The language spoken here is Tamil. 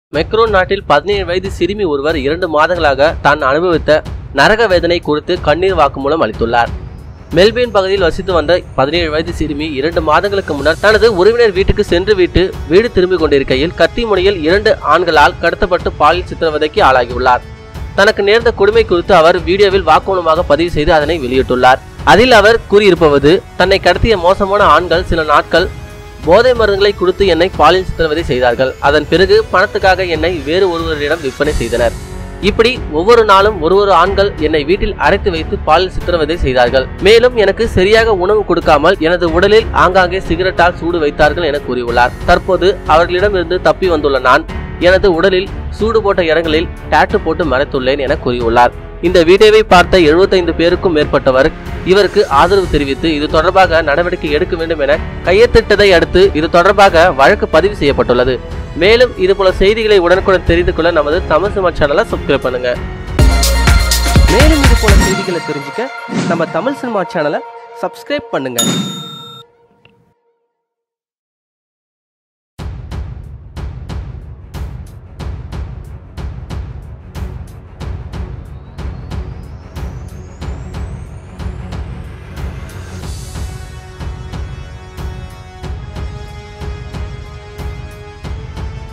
மெக்ரோன் நாட்டில் 17 வயது சிறுமி ஒருவர் 2 மாதங்களாக தான் அனுபவித்த நரக வேதனை குறித்து கண்ணீர் வாக்குமூலம் அளித்துள்ளார். மெல்பேர்ன் பகுதியில் வசித்து வந்த 17 வயது சிறுமி 2 மாதங்களுக்கு முன்னர் தனது உறவினர் வீட்டுக்கு சென்று வீடு திரும்பிக் கொண்டிருக்கையில் கத்தி முனையில் 2 ஆண்களால் கடத்தப்பட்டு பாலியல் சித்திரவதைக்கு ஆளாகியுள்ளார். தனக்கு நேர்ந்த கொடுமை குறித்து அவர் வீடியோவில் வாக்குமூலமாக பதிவு செய்து அதனை வெளியிட்டுள்ளார். அதில் அவர் கூறியிருப்பது, தன்னை கடத்திய மோசமான ஆண்கள் சில நாட்கள் போதை மருந்துகளை கொடுத்து என்னை பாலியல் சித்திரவதை செய்தார்கள். அதன் பிறகு பணத்துக்காக என்னை வேறு ஒருவரிடம் விற்பனை செய்தனர். இப்படி ஒவ்வொரு நாளும் ஒரு ஆண்கள் என்னை வீட்டில் அடைத்து வைத்து பாலியல் சித்திரவதை செய்தார்கள். மேலும் எனக்கு சரியாக உணவு கொடுக்காமல் எனது உடலில் ஆங்காங்கே சிகரெட்டால் சூடு வைத்தார்கள் என கூறியுள்ளார். தற்போது அவர்களிடமிருந்து தப்பி வந்துள்ள நான் எனது உடலில் சூடு போட்ட இடங்களில் டாட்டூ போட்டு மறைத்துள்ளேன் என கூறியுள்ளார். இந்த வீடியோவை பார்த்த 75 பேருக்கும் மேற்பட்டவர் இவருக்கு ஆதரவு தெரிவித்து இது தொடர்பாக நடவடிக்கை எடுக்க வேண்டும் என கையெழுத்திட்டதை அடுத்து இது தொடர்பாக வழக்கு பதிவு செய்யப்பட்டுள்ளது. மேலும் இதுபோல செய்திகளை உடனுக்குடன் தெரிந்து கொள்ள நமது தமிழ் சினிமா சேனலை சப்ஸ்கிரைப் பண்ணுங்க. மேலும் இதுபோல செய்திகளை தெரிஞ்சுக்க நம்ம தமிழ் சினிமா சேனலை சப்ஸ்கிரைப் பண்ணுங்க.